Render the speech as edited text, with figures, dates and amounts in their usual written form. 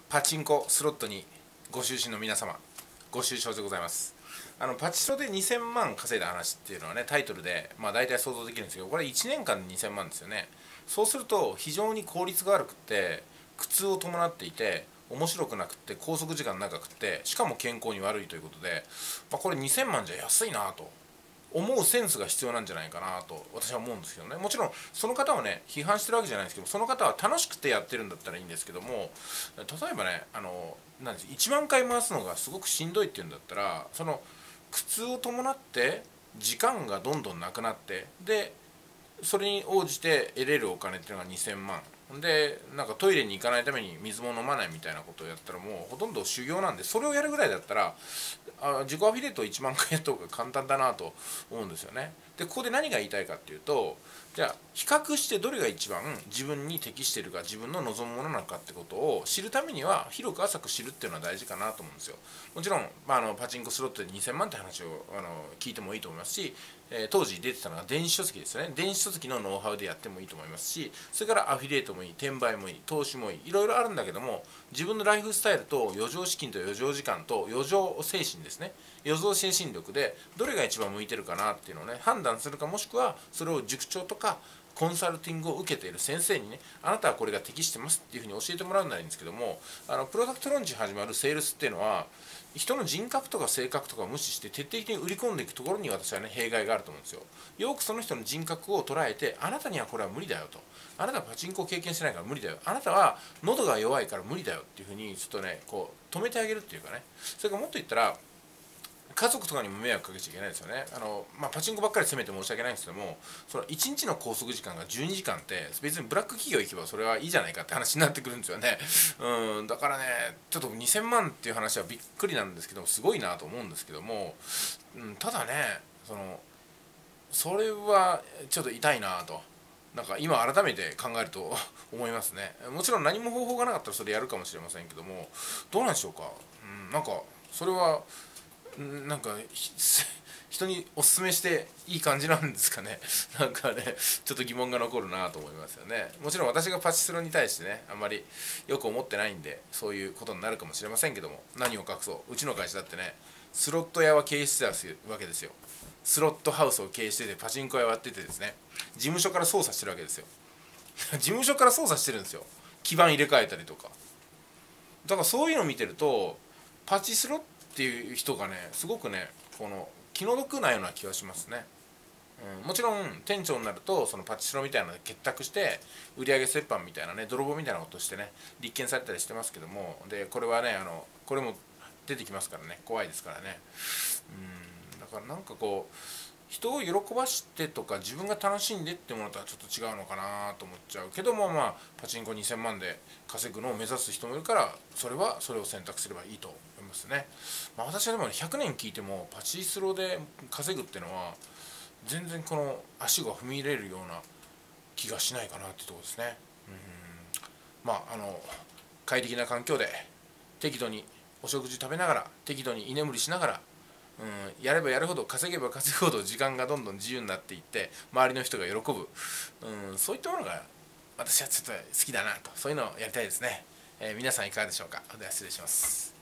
パチンコスロットにご就寝の皆様、ご愁傷でございます。パチスロで2000万稼いだ話っていうのはね、タイトルで、大体想像できるんですけど、これ1年間で2000万ですよね。そうすると非常に効率が悪くて苦痛を伴っていて、面白くなくて拘束時間長くて、しかも健康に悪いということで、これ2000万じゃ安いなと思うセンスが必要なんじゃないかなと私は思うんですけどね。もちろんその方をね批判してるわけじゃないですけど、その方は楽しくてやってるんだったらいいんですけども、例えばねなんです1万回回すのがすごくしんどいっていうんだったら、その苦痛を伴って時間がどんどんなくなって、でそれに応じて得れるお金っていうのが2000万で、なんかトイレに行かないために水も飲まないみたいなことをやったら、もうほとんど修行なんで、それをやるぐらいだったら自己アフィリエイトを1万回やった方が簡単だなと思うんですよね。でここで何が言いたいかっていうと、じゃあ比較してどれが一番自分に適しているか、自分の望むものなのかってことを知るためには、広く浅く知るっていうのは大事かなと思うんですよ。もちろん、パチンコスロットで2000万って話を聞いてもいいと思いますし、当時出てたのが電子書籍ですよね。電子書籍のノウハウでやってもいいと思いますし、それからアフィリエイトもいい、転売もいい、投資もいい、いろいろあるんだけども、自分のライフスタイルと余剰資金と余剰時間と余剰精神ですね、余剰精神力でどれが一番向いてるかなっていうのをね判断するか、もしくはそれを塾長とかコンサルティングを受けている先生にね、あなたはこれが適してますっていうふうに教えてもらうならいいんですけども、プロダクト論に始まるセールスっていうのは、人の人格とか性格とかを無視して徹底的に売り込んでいくところに、私はね弊害があると思うんですよ。よくその人の人格を捉えて、あなたにはこれは無理だよと、あなたはパチンコを経験してないから無理だよ、あなたは喉が弱いから無理だよっていうふうにちょっとねこう止めてあげるっていうかね。それからもっと言ったら、家族とかにも迷惑かけちゃいけないですよね。パチンコばっかり責めて申し訳ないんですけども、その1日の拘束時間が12時間って、別にブラック企業行けばそれはいいじゃないかって話になってくるんですよね。だからね、ちょっと2000万っていう話はびっくりなんですけども、すごいなと思うんですけども、ただね、それはちょっと痛いなと。なんか今改めて考えると思いますね。もちろん何も方法がなかったらそれやるかもしれませんけども、どうなんでしょうか。なんかそれはなんか人におすすめしていい感じなんですかね。なんかね、ちょっと疑問が残るなと思いますよね。もちろん私がパチスロに対してねあんまりよく思ってないんで、そういうことになるかもしれませんけども、何を隠そう、うちの会社だってねスロット屋は経営してたわけですよ。スロットハウスを経営してて、パチンコ屋をやっててですね、事務所から操作してるわけですよ。事務所から操作してるんですよ。基盤入れ替えたりとか。だからそういうのを見てると、パチスロっていう人がねすごくね気の毒なような気がしますね。もちろん店長になるとそのパチスロみたいなので結託して売上折半みたいなね、泥棒みたいなことしてね立件されたりしてますけども、でこれはねこれも出てきますからね、怖いですからね。だからなんかこう人を喜ばしてとか自分が楽しんでってものとはちょっと違うのかなと思っちゃうけども、パチンコ2000万で稼ぐのを目指す人もいるから、それはそれを選択すればいいと思いますね。私はでもね100年聞いてもパチスロで稼ぐっていうのは全然この足が踏み入れるような気がしないかなっていうところですね。快適な環境で適度にお食事食べながら、適度に居眠りしながら、やればやるほど、稼げば稼ぐほど時間がどんどん自由になっていって、周りの人が喜ぶ、そういったものが私はちょっと好きだなと、そういうのをやりたいですね。皆さんいかがでしょうか。では失礼します。